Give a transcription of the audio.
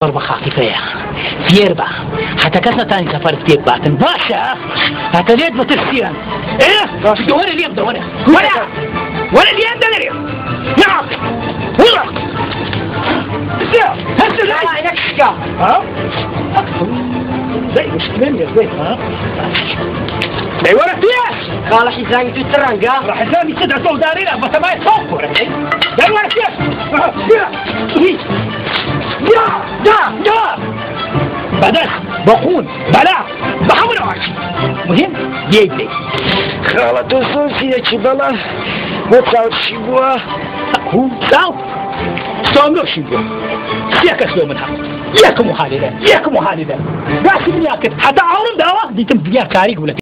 ضربة خفيفة فيربا حتى كسنا تاني سفر في باتن باشا حتى ليد بترسيان ايه دوري اليوم دوري ولا اليوم دوري نعم والله هسه لا عينك شقا ها زي مش مني زي ها لا ولا فيش قال حزامي في الترنقة راح حزامي سدع صوت دارينا بس ما يصوفوا لا ولا فيش يا بعدين بقول بلا بحمل مهم يدي خالته سوسية شبلا وتصاوت شبوه هو صامر شبوه ياك اسلو منها ياك محالدة لا سيبني حتى عورم دعوة دي تم فيها كاريك ولا